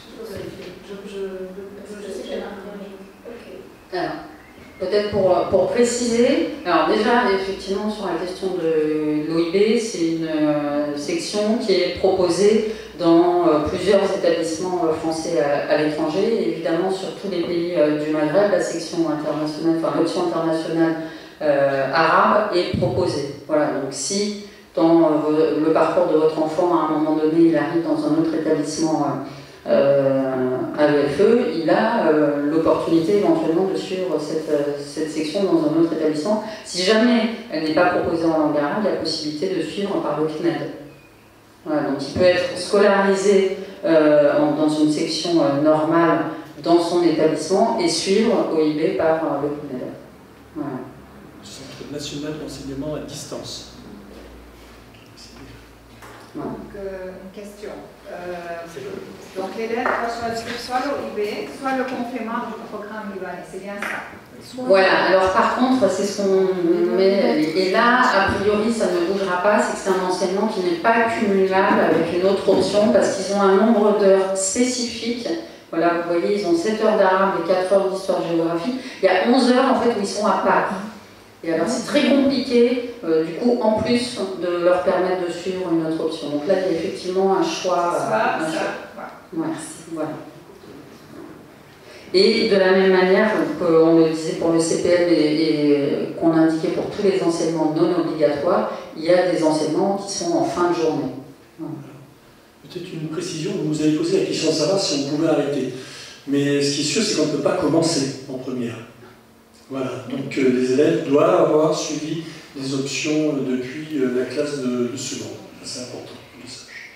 Alors, peut-être pour, pour préciser, alors déjà, effectivement, sur la question de l'O I B, c'est une euh, section qui est proposée dans euh, plusieurs établissements euh, français à, à l'étranger. Évidemment, sur tous les pays euh, du Maghreb, la section internationale, enfin l'option internationale euh, arabe est proposée. Voilà, donc si dans euh, le parcours de votre enfant, à un moment donné, il arrive dans un autre établissement euh, Euh, à l'E F E, il a euh, l'opportunité éventuellement de suivre cette, euh, cette section dans un autre établissement. Si jamais elle n'est pas proposée en langue arabe, il y a la possibilité de suivre par le C N E D. Voilà, donc il peut être scolarisé euh, en, dans une section euh, normale dans son établissement et suivre O I B par euh, le C N E D. Voilà. Centre national d'enseignement à distance. Donc, euh, une question. Euh, donc, l'élève va choisir soit l'O I B, soit le complément du programme libanais. C'est bien ça? Voilà, alors par contre, c'est ce qu'on met, et là, a priori, ça ne bougera pas, c'est que c'est un enseignement qui n'est pas cumulable avec une autre option parce qu'ils ont un nombre d'heures spécifiques. Voilà, vous voyez, ils ont sept heures d'arabe et quatre heures d'histoire-géographie. Il y a onze heures en fait où ils sont à part. Et alors c'est très compliqué, euh, du coup, en plus de leur permettre de suivre une autre option. Donc là, il y a effectivement un choix. Ça, un ça, choix. Ouais, voilà. Et de la même manière qu'on le disait pour le C P M et, et qu'on indiquait pour tous les enseignements non obligatoires, il y a des enseignements qui sont en fin de journée. Voilà. Peut-être une précision, vous nous avez posé la question de savoir si on pouvait arrêter. Mais ce qui est sûr, c'est qu'on ne peut pas commencer en première. Voilà, donc euh, les élèves doivent avoir suivi des options euh, depuis euh, la classe de, de seconde. C'est important que je le sache.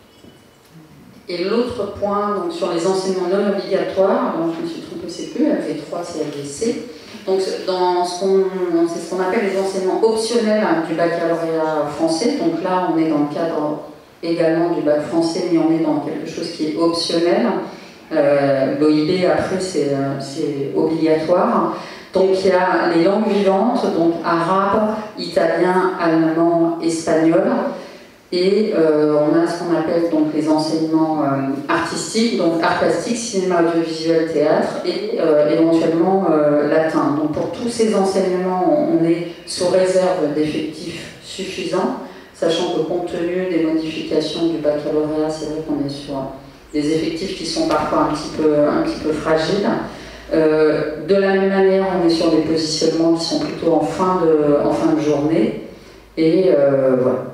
Et l'autre point, donc, sur les enseignements non obligatoires, alors je me suis trompée, c'est plus, elle fait trois C L D C. Donc dans ce qu'on, c'est ce qu'on appelle les enseignements optionnels hein, du baccalauréat français. Donc là, on est dans le cadre également du bac français, mais on est dans quelque chose qui est optionnel. Euh, L'O I B, après, c'est obligatoire. Donc il y a les langues vivantes, donc arabe, italien, allemand, espagnol. Et euh, on a ce qu'on appelle donc les enseignements euh, artistiques, donc art plastique, cinéma audiovisuel, théâtre, et euh, éventuellement euh, latin. Donc pour tous ces enseignements, on est sous réserve d'effectifs suffisants, sachant que compte tenu des modifications du baccalauréat, c'est vrai qu'on est sur des effectifs qui sont parfois un petit peu, un petit peu fragiles. Euh, de la même manière, on est sur des positionnements qui sont plutôt en fin de, en fin de journée. Et euh, voilà.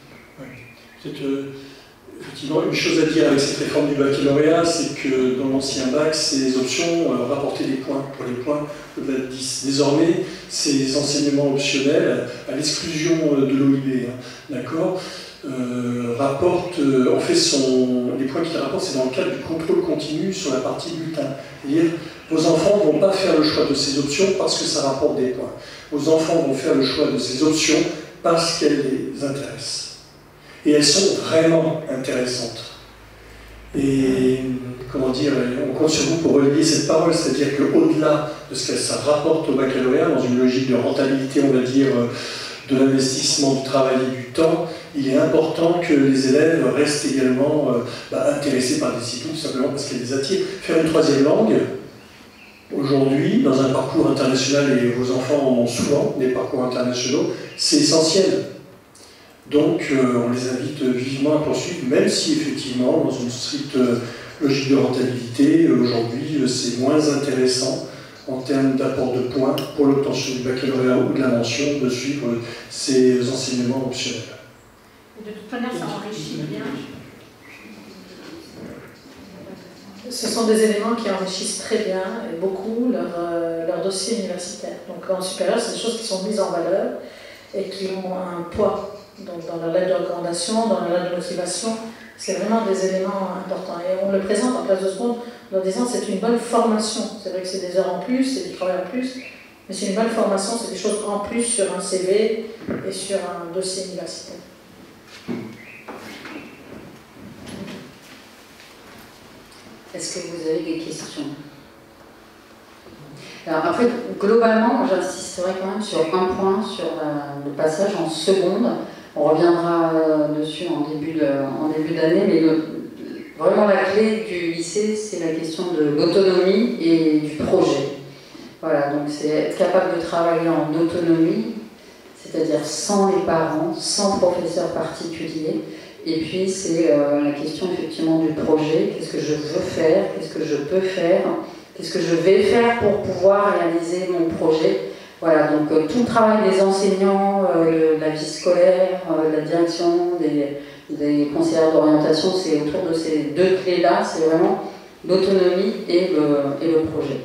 C'est euh, effectivement une chose à dire avec cette réforme du baccalauréat, c'est que dans l'ancien bac, ces options euh, rapportaient des points pour les points au-delà de dix. Désormais, ces enseignements optionnels, à l'exclusion de l'O I B, hein, d'accord, euh, rapportent, euh, en fait, son, les points qu'il rapporte, c'est dans le cadre du contrôle continu sur la partie bulletin. C'est-à-dire, vos enfants ne vont pas faire le choix de ces options parce que ça rapporte des points. Vos enfants vont faire le choix de ces options parce qu'elles les intéressent. Et elles sont vraiment intéressantes. Et comment dire, on compte sur vous pour relayer cette parole, c'est-à-dire qu'au-delà de ce que ça rapporte au baccalauréat, dans une logique de rentabilité, on va dire, de l'investissement du travail et du temps, il est important que les élèves restent également euh, bah, intéressés par des disciplines, tout simplement parce qu'elles les attirent. Faire une troisième langue, aujourd'hui, dans un parcours international, et vos enfants en ont souvent des parcours internationaux, c'est essentiel. Donc, euh, on les invite vivement à poursuivre, même si effectivement, dans une stricte euh, logique de rentabilité, euh, aujourd'hui, euh, c'est moins intéressant en termes d'apport de points pour l'obtention du baccalauréat ou de la mention de suivre euh, ces enseignements optionnels. De toute manière, ça enrichit bien. Ce sont des éléments qui enrichissent très bien et beaucoup leur, euh, leur dossier universitaire. Donc en supérieur, c'est des choses qui sont mises en valeur et qui ont un poids. Donc dans la lettre de recommandation, dans la lettre de motivation, c'est vraiment des éléments importants. Et on le présente en classe de seconde en disant que c'est une bonne formation. C'est vrai que c'est des heures en plus, c'est du travail en plus, mais c'est une bonne formation, c'est des choses en plus sur un C V et sur un dossier universitaire. Est-ce que vous avez des questions? Alors après, globalement, j'insisterai quand même sur un point, sur euh, le passage en seconde. On reviendra euh, dessus en début de, en début d'année, mais le, vraiment la clé du lycée, c'est la question de l'autonomie et du projet. Voilà, donc c'est être capable de travailler en autonomie, c'est-à-dire sans les parents, sans professeur particulier. Et puis c'est euh, la question effectivement du projet, qu'est-ce que je veux faire, qu'est-ce que je peux faire, qu'est-ce que je vais faire pour pouvoir réaliser mon projet. Voilà, donc euh, tout le travail des enseignants, euh, la vie scolaire, euh, la direction, des, des conseillers d'orientation, c'est autour de ces deux clés-là, c'est vraiment l'autonomie et le, et le projet.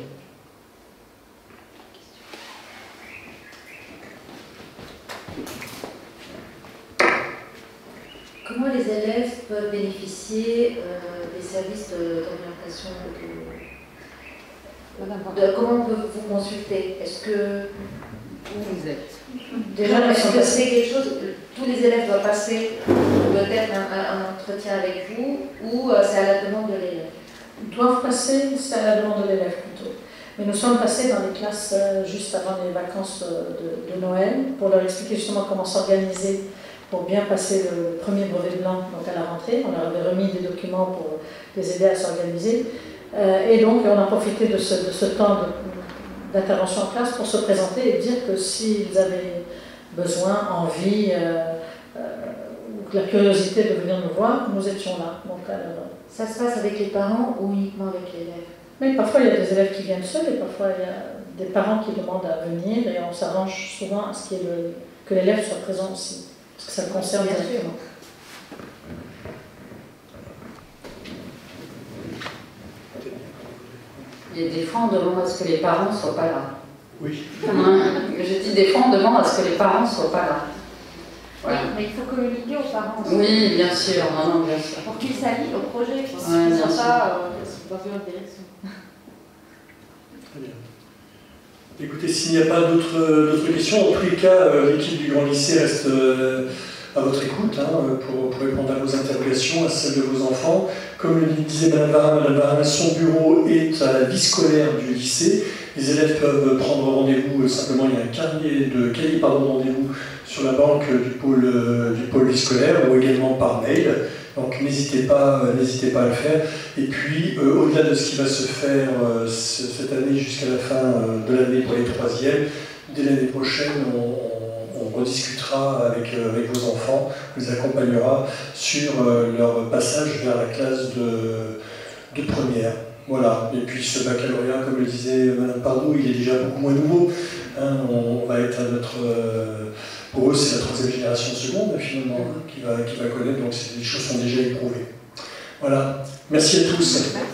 Comment les élèves peuvent bénéficier euh, des services d'orientation de, de, de, comment on peut vous consulter? Est-ce que vous êtes déjà, est-ce que c'est quelque chose, tous les élèves doivent passer peut-être un, un, un entretien avec vous, ou euh, c'est à la demande de l'élève? Ils doivent passer, c'est à la demande de l'élève plutôt. Mais nous sommes passés dans les classes euh, juste avant les vacances de, de Noël pour leur expliquer justement comment s'organiser pour bien passer le premier brevet blanc donc à la rentrée. On leur avait remis des documents pour les aider à s'organiser. Euh, et donc on a profité de ce, de ce temps d'intervention en classe pour se présenter et dire que s'ils avaient besoin, envie, euh, euh, ou la curiosité de venir nous voir, nous étions là. Donc, alors, ça se passe avec les parents ou uniquement avec l'élève? Mais parfois il y a des élèves qui viennent seuls et parfois il y a des parents qui demandent à venir et on s'arrange souvent à ce qu'il y ait le, que l'élève soit présent aussi, parce que ça le concerne directement. Et des fois on demande à ce que les parents ne soient pas là. Oui. Je dis des fois on demande à ce que les parents ne soient pas là. Voilà. Oui, mais il faut communiquer aux parents aussi. Oui, bien sûr, non, non, bien sûr. Pour qu'ils s'allient au projet, pour ouais, qu'ils ne soient pas euh, dans une autre direction. Très bien. Écoutez, s'il n'y a pas d'autres questions, en tous les cas, l'équipe du Grand Lycée reste à votre écoute hein, pour, pour répondre à vos interrogations, à celles de vos enfants. Comme le disait Mme Varin, Mme Varin, son bureau est à la vie scolaire du lycée. Les élèves peuvent prendre rendez-vous, simplement il y a un carnet de cahier par rendez-vous sur la banque du pôle, du pôle vie scolaire ou également par mail. Donc n'hésitez pas, n'hésitez pas à le faire. Et puis, euh, au-delà de ce qui va se faire euh, cette année jusqu'à la fin euh, de l'année pour les troisièmes, dès l'année prochaine, on, on, on rediscutera avec, euh, avec vos enfants, on les accompagnera sur euh, leur passage vers la classe de, de première. Voilà. Et puis ce baccalauréat, comme le disait Mme Pardou, il est déjà beaucoup moins nouveau. Hein, on va être à notre... Euh, pour eux, c'est la troisième génération seconde, finalement, hein, qui, va, qui va connaître, donc les choses sont déjà éprouvées. Voilà. Merci à tous.